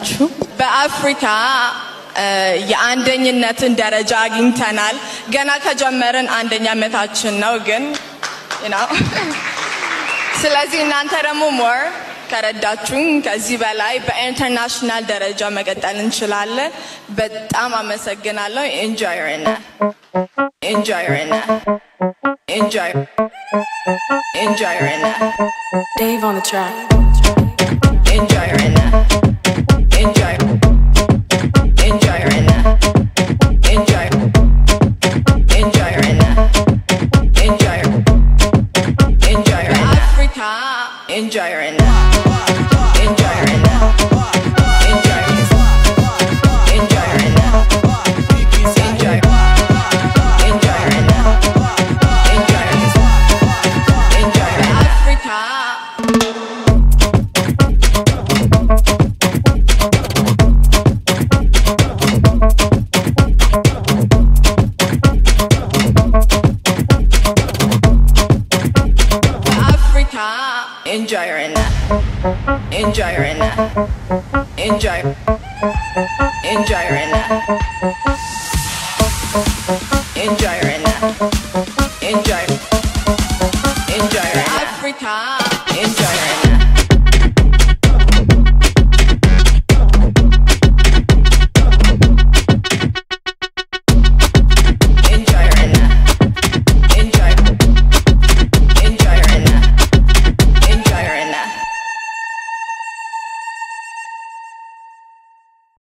ከረዳችሁ በአፍሪካ የአንደኝነትን ደረጃ አግኝተናል ገና ከጀመረን አንደኛ ዓመታችን ነው ግን ስለዚህ እናንተ ደግሞ more ከረዳችሁን ከዚህ በላይ በኢንተርናሽናል ደረጃ መቀጠል እንችላለን በጣም አመሰግናለሁ enjoy Dave on the track enjoy Africa enjoy right now enjoy right now enjoy right now enjoy right now enjoy right now enjoy right now Africa